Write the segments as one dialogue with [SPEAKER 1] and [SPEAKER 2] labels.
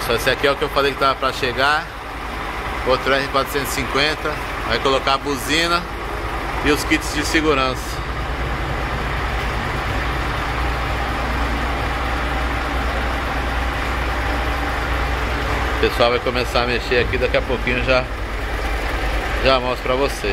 [SPEAKER 1] pessoal, esse aqui é o que eu falei que tava para chegar. Outro R450. Vai colocar a buzina e os kits de segurança. O pessoal vai começar a mexer aqui, daqui a pouquinho já mostro pra vocês.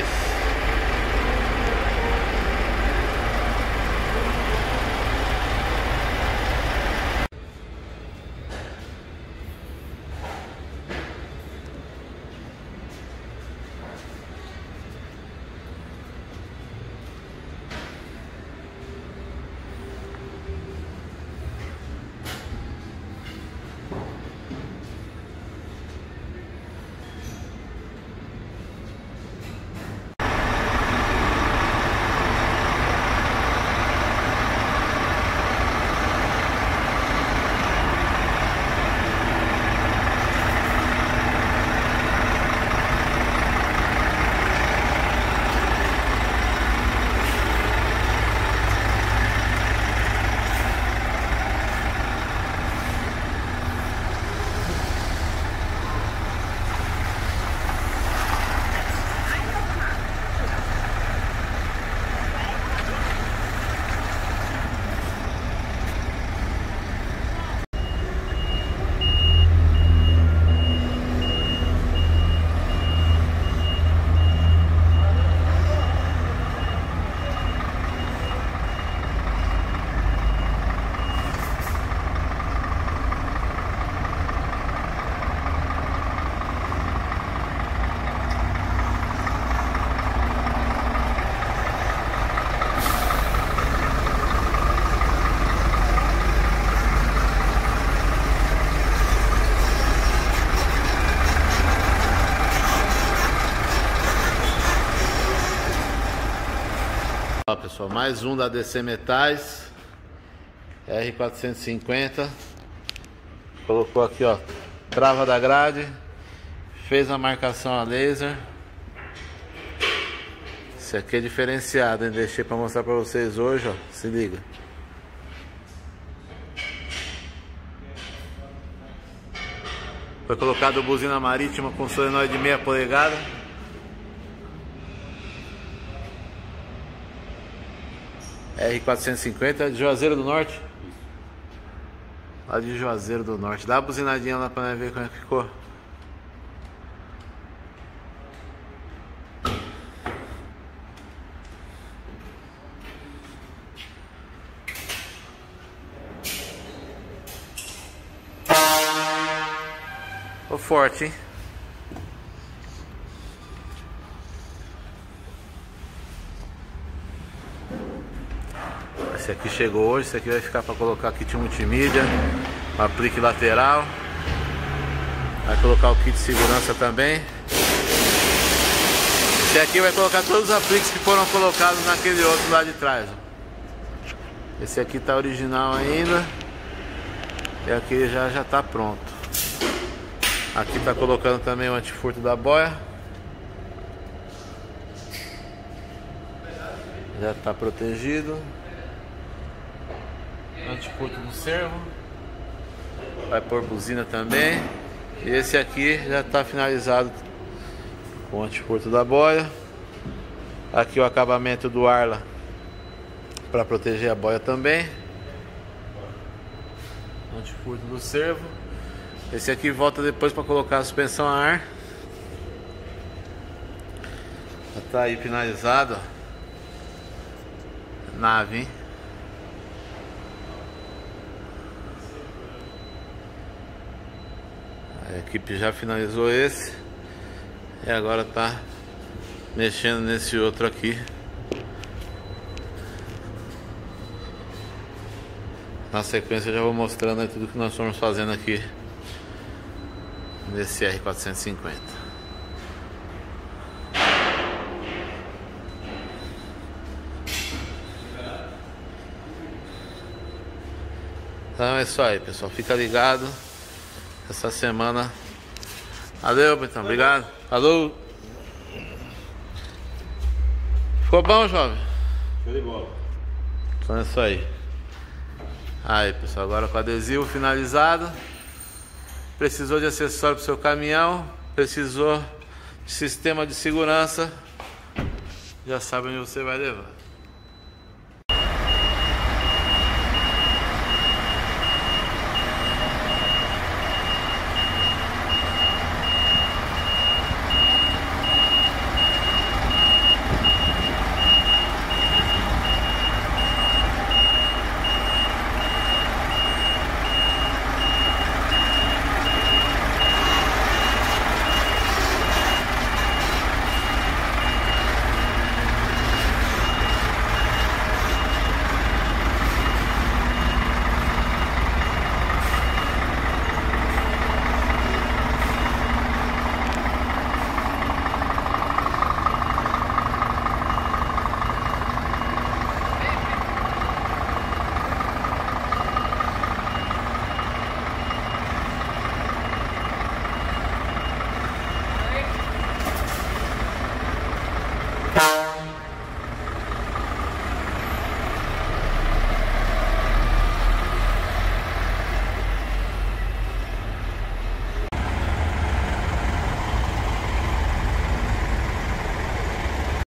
[SPEAKER 1] Ó, pessoal, mais um da DC Metais R450. Colocou aqui, ó, trava da grade, fez a marcação a laser. Esse aqui é diferenciado, hein? Deixei pra mostrar pra vocês hoje, ó. Se liga. Foi colocado buzina marítima com solenoide de meia polegada. R450 de Juazeiro do Norte. Lá de Juazeiro do Norte. Dá uma buzinadinha lá pra ver como é que ficou. Ficou forte, hein? Esse aqui chegou hoje, esse aqui vai ficar para colocar kit multimídia, aplique lateral. Vai colocar o kit de segurança também. Esse aqui vai colocar todos os apliques que foram colocados naquele outro lá de trás. Esse aqui tá original ainda. E aqui já tá pronto. Aqui tá colocando também o antifurto da boia. Já tá protegido. Antifurto do servo. Vai pôr buzina também. E esse aqui já está finalizado com o antifurto da boia. Aqui o acabamento do Arla para proteger a boia também. Antifurto do servo. Esse aqui volta depois para colocar a suspensão a ar. Já está aí finalizado, ó. Nave, hein? A equipe já finalizou esse e agora tá mexendo nesse outro aqui. Na sequência eu já vou mostrando aí tudo que nós estamos fazendo aqui nesse R450. Então é isso aí, pessoal, fica ligado. Essa semana. Valeu, então, obrigado. Alô. Ficou bom, jovem?
[SPEAKER 2] Show de bola.
[SPEAKER 1] Então é isso aí. Aí, pessoal, agora com o adesivo finalizado. Precisou de acessório para o seu caminhão, precisou de sistema de segurança, já sabe onde você vai levar.